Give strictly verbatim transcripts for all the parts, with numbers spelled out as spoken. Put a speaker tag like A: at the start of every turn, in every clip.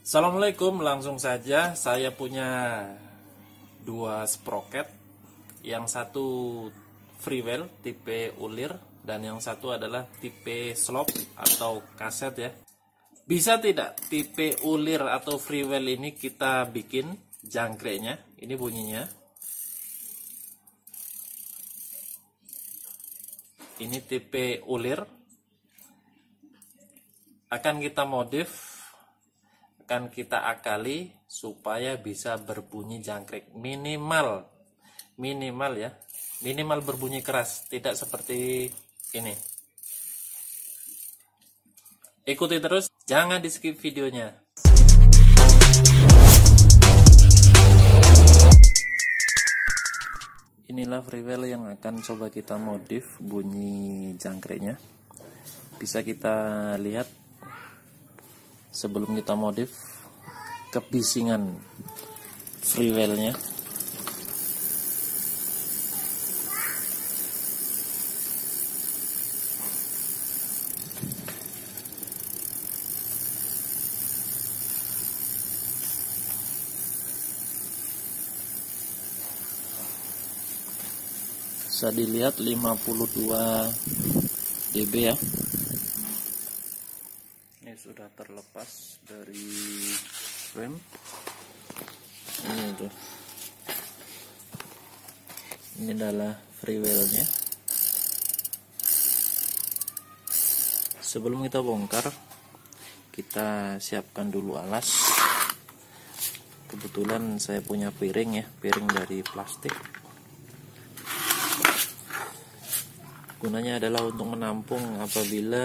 A: Assalamualaikum, langsung saja saya punya dua sprocket. Yang satu freewheel tipe ulir dan yang satu adalah tipe slope atau kaset ya. Bisa tidak tipe ulir atau freewheel ini kita bikin jangkriknya? Ini bunyinya. Ini tipe ulir. Akan kita modif, akan kita akali supaya bisa berbunyi jangkrik minimal minimal ya minimal berbunyi keras, tidak seperti ini. Ikuti terus, jangan di skip videonya. Inilah freewheel yang akan coba kita modif bunyi jangkriknya. Bisa kita lihat sebelum kita modif kebisingan freewheelnya. Bisa dilihat lima puluh dua dB ya. Ini sudah terlepas dari frame. Ini tuh. Ini adalah freewheelnya. Sebelum kita bongkar, kita siapkan dulu alas. Kebetulan saya punya piring ya, piring dari plastik. Gunanya adalah untuk menampung apabila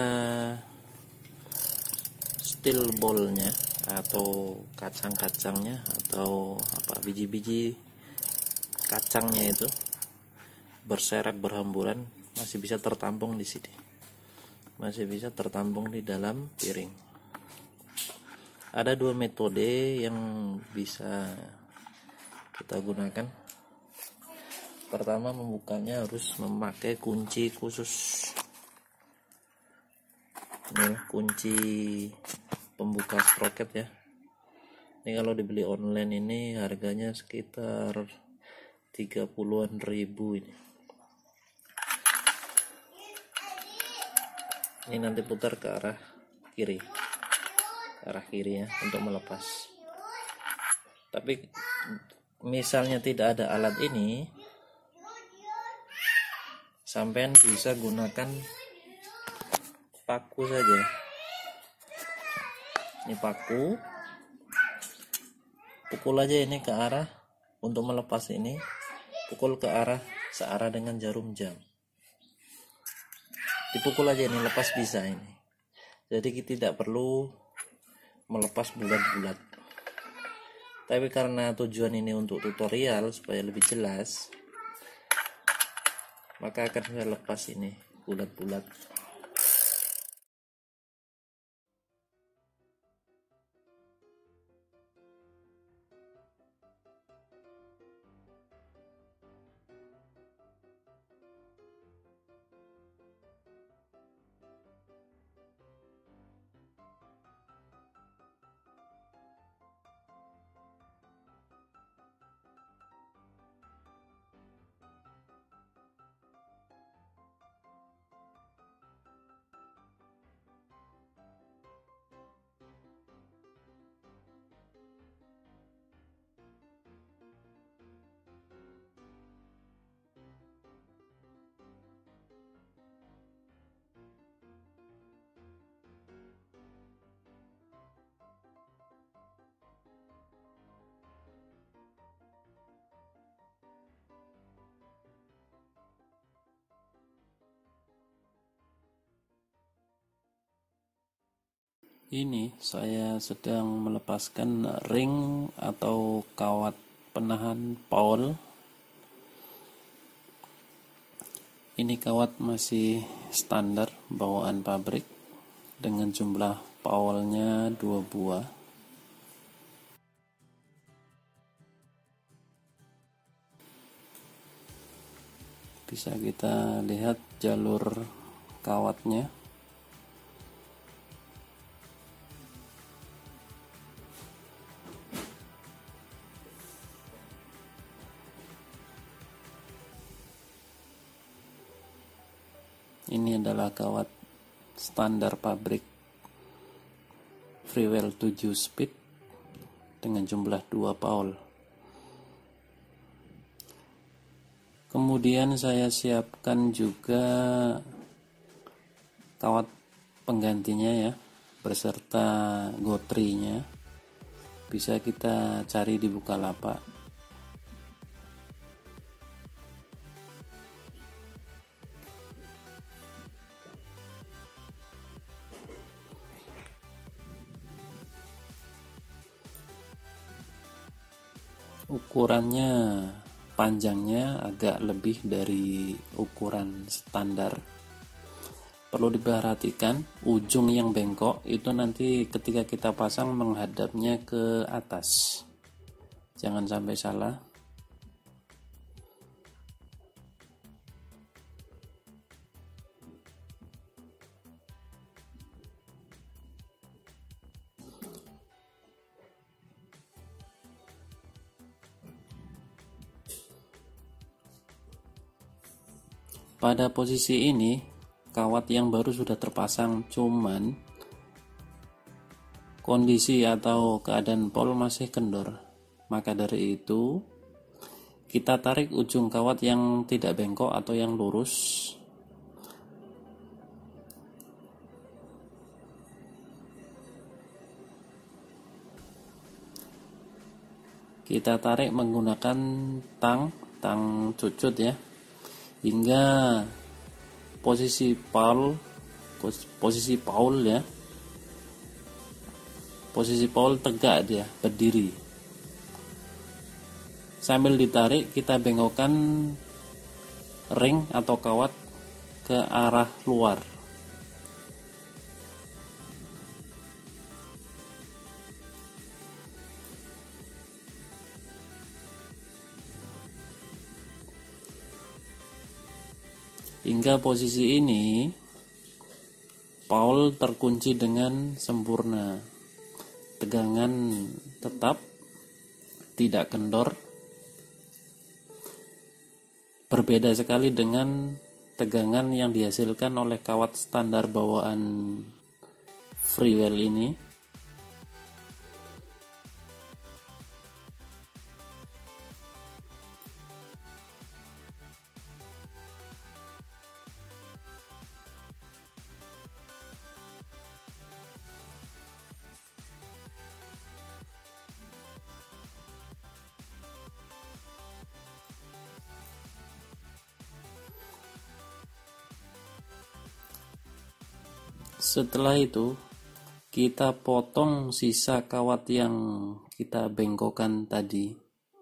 A: steel ballnya atau kacang-kacangnya atau apa biji-biji kacangnya itu berserakan berhamburan, masih bisa tertampung di sini, masih bisa tertampung di dalam piring. Ada dua metode yang bisa kita gunakan. Pertama, membukanya harus memakai kunci khusus. Ini kunci pembuka sprocket ya. Ini kalau dibeli online ini harganya sekitar tiga puluhan ribu ini. Ini nanti putar ke arah kiri, ke arah kiri ya untuk melepas. Tapi misalnya tidak ada alat ini, sampean bisa gunakan paku saja. Ini paku, pukul aja ini ke arah untuk melepas ini, pukul ke arah searah dengan jarum jam. Dipukul aja ini, lepas bisa ini. Jadi kita tidak perlu melepas bulat-bulat. Tapi karena tujuan ini untuk tutorial supaya lebih jelas, maka akan saya lepas ini bulat-bulat. Ini saya sedang melepaskan ring atau kawat penahan pawl. Ini kawat masih standar bawaan pabrik dengan jumlah pawlnya dua buah. Bisa kita lihat jalur kawatnya. Ini adalah kawat standar pabrik Freewell tujuh speed dengan jumlah dua paul. Kemudian saya siapkan juga kawat penggantinya ya, beserta gotrinya. Bisa kita cari di Bukalapak. Ukurannya, panjangnya agak lebih dari ukuran standar. Perlu diperhatikan, ujung yang bengkok itu nanti ketika kita pasang menghadapnya ke atas. Jangan sampai salah. Pada posisi ini, kawat yang baru sudah terpasang, cuman kondisi atau keadaan pol masih kendor. Maka dari itu, kita tarik ujung kawat yang tidak bengkok atau yang lurus. Kita tarik menggunakan tang, tang cucut ya, hingga posisi paul, posisi paul ya, posisi paul tegak dia, berdiri. Sambil ditarik, kita bengkokkan ring atau kawat ke arah luar. Hingga posisi ini paul terkunci dengan sempurna, tegangan tetap, tidak kendor. Berbeda sekali dengan tegangan yang dihasilkan oleh kawat standar bawaan Freewell ini. Setelah itu, kita potong sisa kawat yang kita bengkokkan tadi.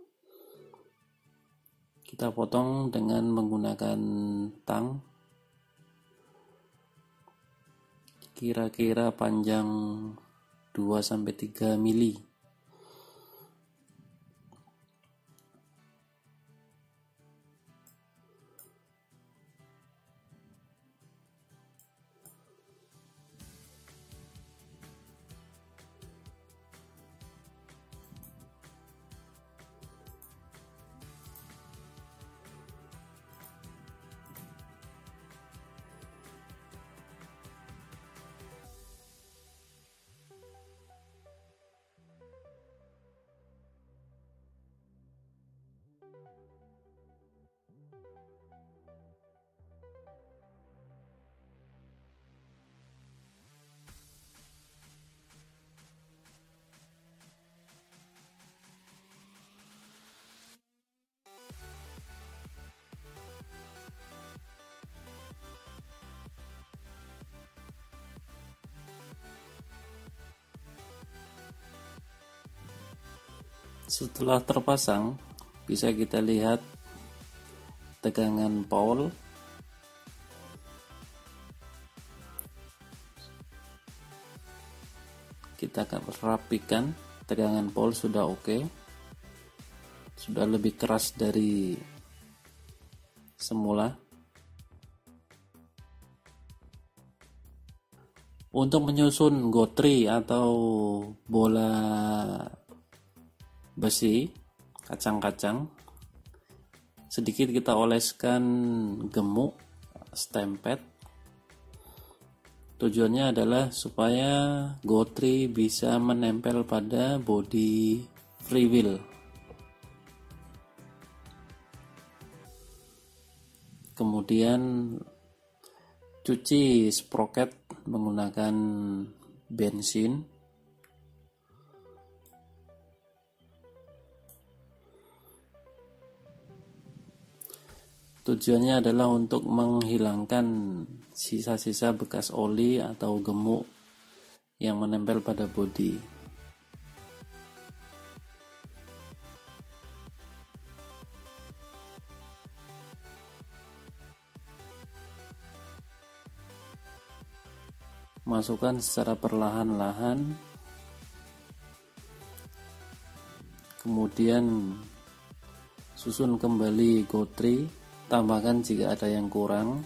A: Kita potong dengan menggunakan tang, kira-kira panjang dua sampai tiga mili. Setelah terpasang, bisa kita lihat tegangan paul. Kita akan rapikan, tegangan paul sudah oke, sudah lebih keras dari semula. Untuk menyusun gotri atau bola besi, kacang-kacang, sedikit kita oleskan gemuk stempet Tujuannya adalah supaya Gotri bisa menempel pada bodi freewheel. Kemudian cuci sprocket menggunakan bensin. Tujuannya adalah untuk menghilangkan sisa-sisa bekas oli atau gemuk yang menempel pada bodi. Masukkan secara perlahan-lahan. Kemudian susun kembali Gotri, tambahkan jika ada yang kurang.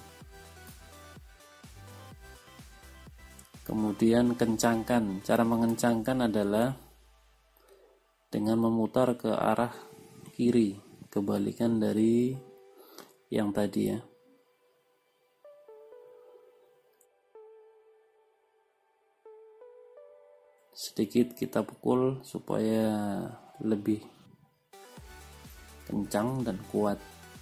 A: Kemudian kencangkan. Cara mengencangkan adalah dengan memutar ke arah kiri, kebalikan dari yang tadi ya. Sedikit kita pukul supaya lebih kencang dan kuat.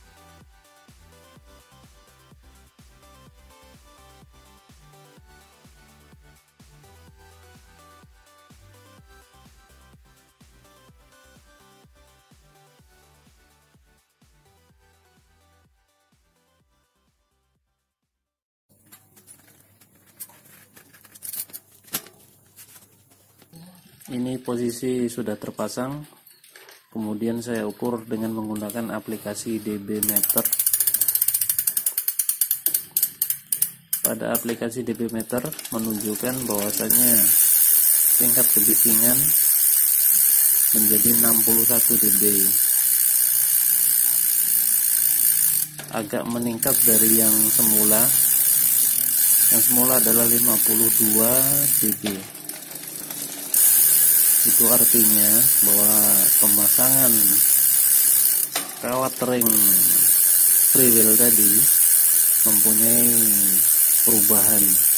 A: Ini posisi sudah terpasang. Kemudian saya ukur dengan menggunakan aplikasi D B Meter. Pada aplikasi D B Meter menunjukkan bahwasanya tingkat kebisingan menjadi enam puluh satu dB. Agak meningkat dari yang semula. Yang semula adalah lima puluh dua dB. Itu artinya bahwa pemasangan kawat ring freewheel tadi mempunyai perubahan.